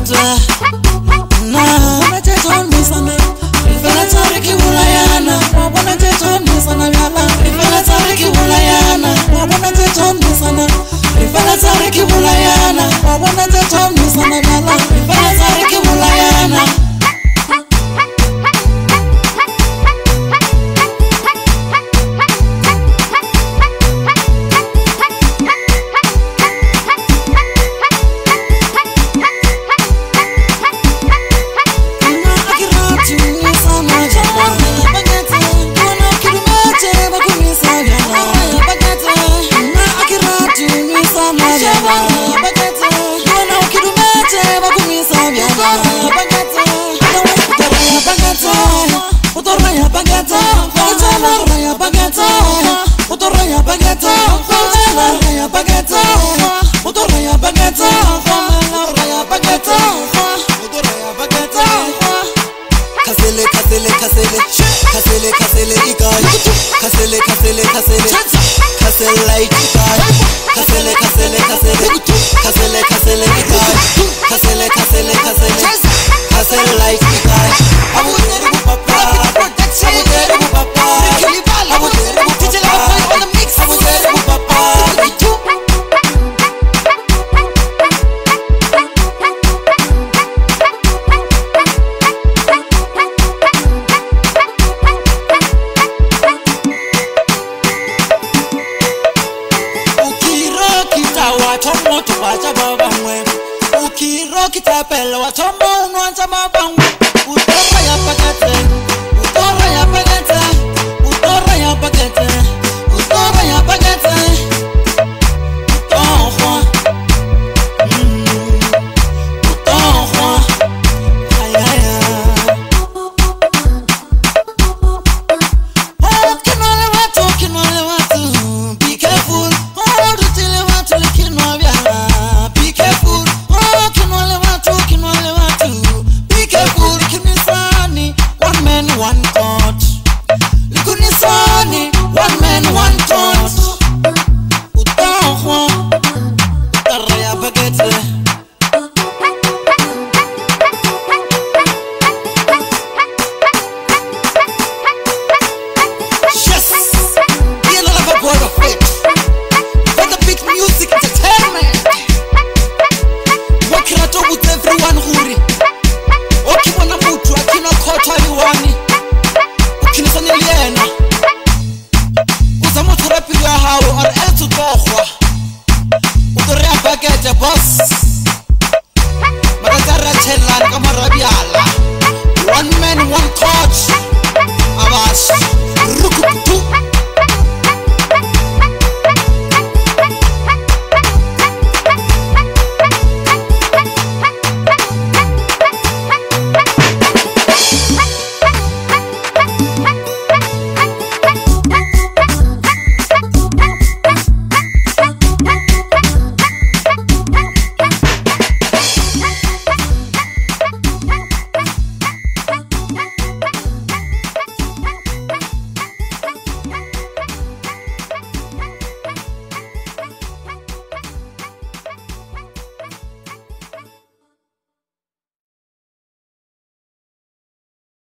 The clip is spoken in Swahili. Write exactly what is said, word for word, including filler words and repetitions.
bagata na bona teton misana rifela tariki bulayana bona teton misana yala rifela tariki bulayana bona teton misana rifela tariki bulayana bona teton misana yala rifela tariki bulayana Kasele kasele kasele kasele kasele ikai kasele kasele kasele kasele light ikai kasele kasele kasele kasele kasele ikai kasele kasele kasele kasele light ikai abu tere bu papa abu tere bu papa abu tere bu tijela boy on the mix abu tere bu papa Watombo tu wacha baba mwe ukiro kitapelo watombo unwanza mabangwe